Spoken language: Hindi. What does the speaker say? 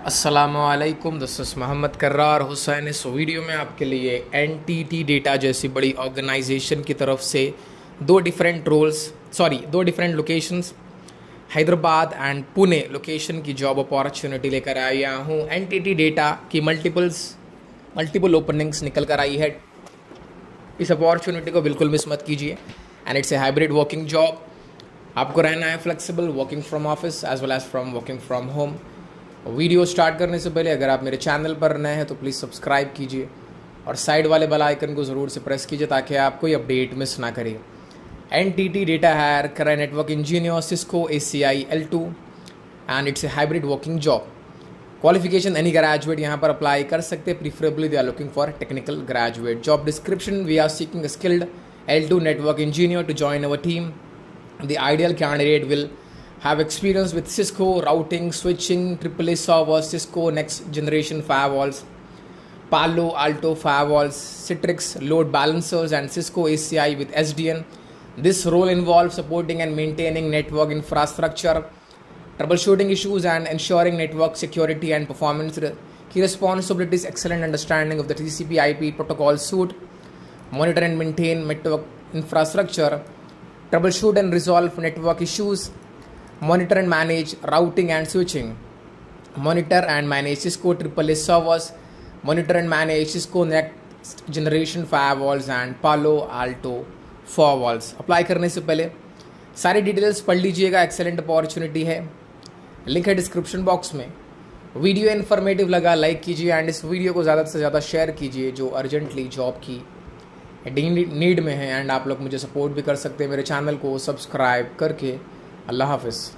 अस्सलामुअलैकुम, दिस इज़ मोहम्मद कर्रार हुसैन। इस वीडियो में आपके लिए एनटीटी डेटा जैसी बड़ी ऑर्गेनाइजेशन की तरफ से दो different locations Hyderabad and Pune location की जॉब अपॉर्चुनिटी लेकर आया हूँ। एनटीटी डेटा की मल्टीपल ओपनिंग्स निकल कर आई है। इस अपॉर्चुनिटी को बिल्कुल मिस मत कीजिए। And it's a hybrid working job. आपको रहना है flexible, working from office as well as from working from home. Video start करने से पहले अगर आप मेरे चैनल पर नए हैं तो प्लीज़ सब्सक्राइब कीजिए और साइड वाले बेल आइकन को ज़रूर से प्रेस कीजिए ताकि आप कोई अपडेट मिस ना करें। एनटीटी डेटा हायर कर रहा है network engineer Cisco ACI L2 and it's a hybrid working job. Qualification any graduate यहाँ पर अप्लाई कर सकते हैं। Preferably they are looking for technical graduate. Job description: we are seeking a skilled L2 network engineer to join our team. The ideal candidate will have experience with Cisco routing, switching, AAA servers, Cisco next generation firewalls, Palo Alto firewalls, Citrix load balancers, and Cisco ACI with SDN. This role involves supporting and maintaining network infrastructure, troubleshooting issues, and ensuring network security and performance. Key responsibilities: excellent understanding of the TCP/IP protocol suite, monitor and maintain network infrastructure, troubleshoot and resolve network issues, monitor and manage routing and switching, monitor and manage Cisco AAA servers, monitor and manage Cisco next generation firewalls and Palo Alto firewalls। Apply करने से पहले सारी डिटेल्स पढ़ लीजिएगा। एक्सेलेंट अपॉर्चुनिटी है, लिंक है डिस्क्रिप्शन बॉक्स में। वीडियो इन्फॉर्मेटिव लगा लाइक कीजिए एंड इस वीडियो को ज़्यादा से ज़्यादा शेयर कीजिए जो अर्जेंटली जॉब की नीड में है। एंड आप लोग मुझे सपोर्ट भी कर सकते हैं मेरे चैनल को सब्सक्राइब करके। अल्लाह हाफिज़।